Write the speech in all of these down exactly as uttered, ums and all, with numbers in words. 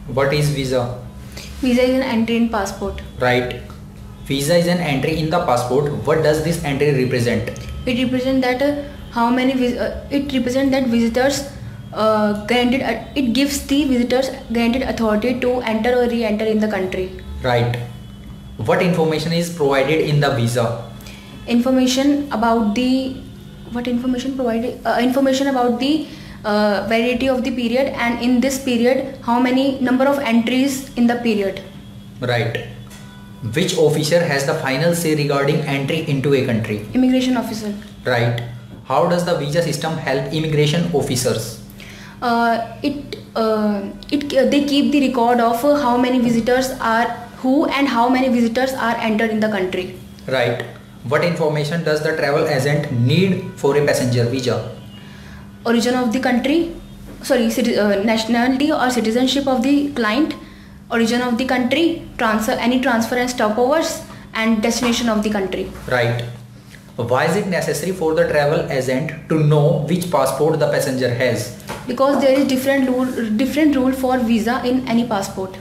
What is visa? Visa is an entry in passport. Right. Visa is an entry in the passport. What does this entry represent? It represents that uh, how many vis uh, it represents that visitors uh, granted uh, it gives the visitors granted authority to enter or re-enter in the country. Right. What information is provided in the visa? Information about the what information provided uh, information about the uh, validity of the period, and in this period how many number of entries in the period. Right. Which officer has the final say regarding entry into a country? Immigration officer. Right. How does the visa system help immigration officers? Uh, it uh, it uh, they keep the record of uh, how many visitors are who and how many visitors are entered in the country. Right. What information does the travel agent need for a passenger visa? Origin of the country, sorry, uh, nationality or citizenship of the client, origin of the country, transfer, any transfer and stopovers, and destination of the country. Right. Why is it necessary for the travel agent to know which passport the passenger has? Because there is different rule, different rule for visa in any passport.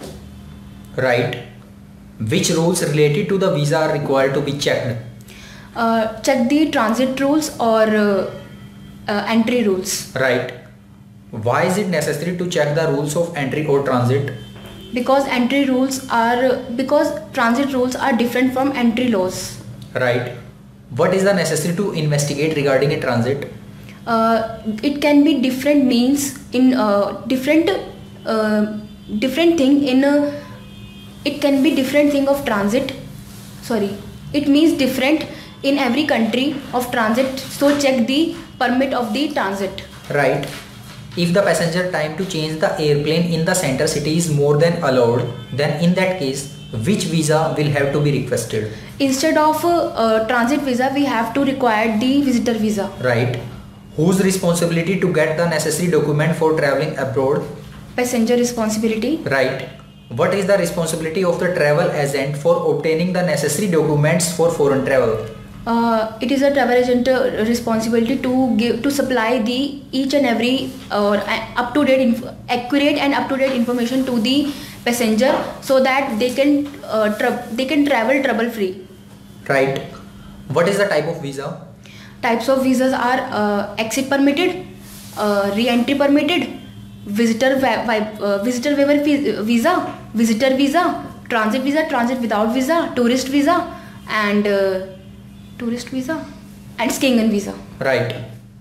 Right. Which rules related to the visa are required to be checked? Uh, check the transit rules or uh, uh, entry rules. Right. Why is it necessary to check the rules of entry or transit? Because entry rules are because transit rules are different from entry laws. Right. What is the necessity to investigate regarding a transit? Uh, it can be different means in uh, different uh, different thing in uh, it can be different thing of transit. Sorry, it means different in every country of transit. So check the permit of the transit. Right. If the passenger time to change the airplane in the center city is more than allowed, then in that case, which visa will have to be requested? Instead of uh, uh, transit visa, we have to require the visitor visa. Right. Whose responsibility to get the necessary document for traveling abroad? Passenger responsibility. Right. What is the responsibility of the travel agent for obtaining the necessary documents for foreign travel? Uh, it is a travel agent uh, responsibility to give to supply the each and every uh, up to date accurate and up to date information to the passenger so that they can uh, they can travel trouble free. Right. What is the type of visa? Types of visas are uh, exit permitted, uh, re-entry permitted, visitor uh, visitor waiver visa, visitor visa, transit visa, transit without visa, tourist visa, and uh, tourist visa, and skiing visa. Right.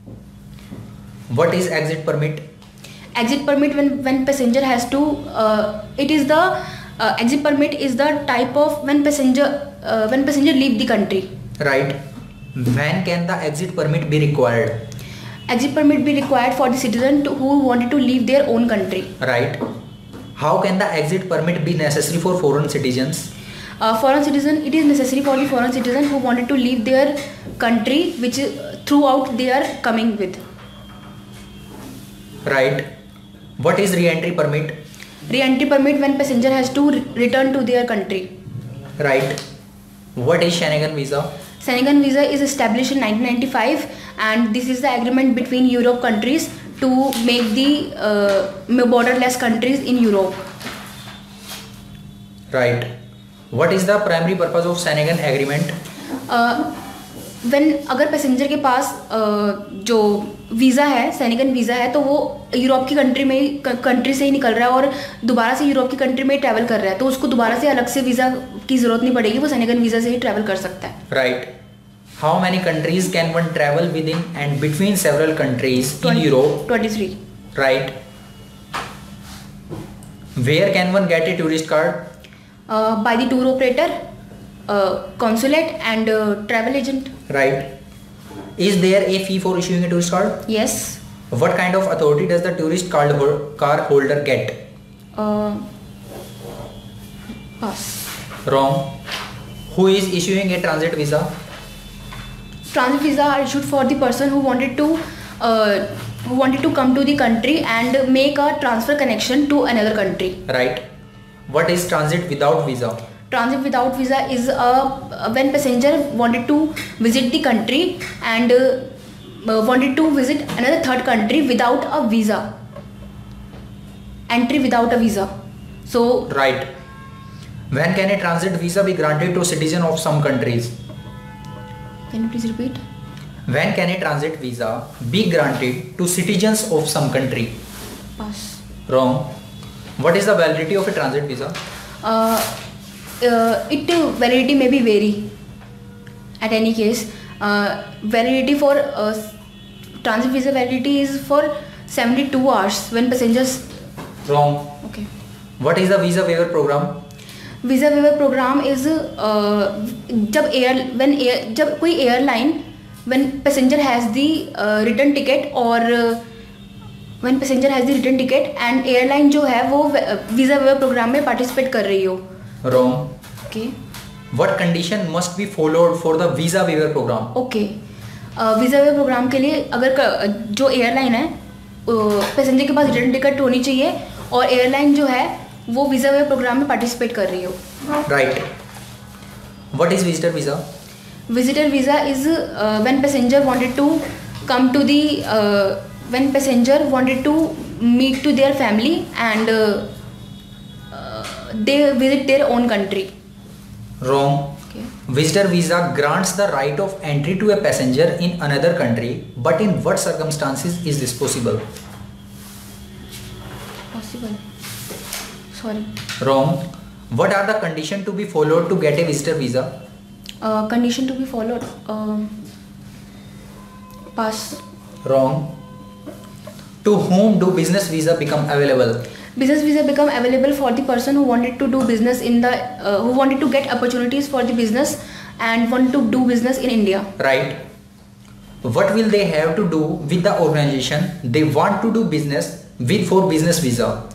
What is exit permit? Exit permit when when passenger has to uh, it is the uh, exit permit is the type of when passenger uh, when passenger leave the country. Right. When can the exit permit be required? Exit permit be required for the citizen to, who wanted to leave their own country. Right. How can the exit permit be necessary for foreign citizens? Uh, foreign citizen, it is necessary for the foreign citizen who wanted to leave their country, which uh, throughout they are coming with. Right. What is re-entry permit? Re-entry permit when passenger has to re return to their country. Right. What is Schengen visa? Schengen visa is established in nineteen ninety-five, and this is the agreement between Europe countries to make the uh, borderless countries in Europe. Right. What is the primary purpose of Schengen agreement? Uh, when अगर passenger के पास uh, जो visa है Schengen visa है तो वो Europe की country में कंट्री से ही निकल रहा है और दोबारा से यूरोप की कंट्री में ट्रैवल कर रहा है तो उसको दोबारा से अलग से वीज़ा की ज़रूरत नहीं पड़ेगी, वो Schengen वीज़ा से ही ट्रैवल कर सकता है. Right. How many countries can one travel within and between several countries in Europe? twenty-three. Right. Where can one get a tourist card? Uh, by the tour operator, uh, consulate, and uh, travel agent. Right. Is there a fee for issuing a tourist card? Yes. What kind of authority does the tourist card card holder get? Uh, pass. Wrong. Who is issuing a transit visa? Transit visa are issued for the person who wanted to uh, who wanted to come to the country and make a transfer connection to another country. Right. What is transit without visa? Transit without visa is a when passenger wanted to visit the country and uh, wanted to visit another third country without a visa. Entry without a visa. So right. When can a transit visa be granted to citizen of some countries? Can you please repeat? When can a transit visa be granted to citizens of some country? Pass. Wrong. What is the validity of a transit visa? Uh, uh, it uh, validity may be vary. At any case, uh, validity for uh, transit visa validity is for seventy-two hours when passengers. Wrong. Okay. What is the visa waiver program? Visa waiver program is जब air when air जब कोई airline when passenger has the return ticket और when passenger has the return ticket and airline जो है वो visa waiver program में participate कर रही हो. Wrong. Okay. What condition must be followed for the visa waiver program? Okay. Visa waiver program के लिए अगर जो एयरलाइन है पैसेंजर के पास रिटर्न टिकट होनी चाहिए और एयरलाइन जो है वो वीज़ा वेवर प्रोग्राम में पार्टिसिपेट कर रही हो. Right. What is visitor visa? Visitor visa is when passenger wanted to come to the when passenger wanted to meet to their family and they visit their own country. Wrong. Okay. Visitor visa grants the right of entry to a passenger in another country, but in what circumstances is this possible? Possible. Sorry. Wrong. What are the conditions to be followed to get a visitor visa? Uh, condition to be followed. Um, pass. Wrong. To whom do business visa become available? Business visa become available for the person who wanted to do business in the uh, who wanted to get opportunities for the business and want to do business in India. Right. What will they have to do with the organization they want to do business with for business visa?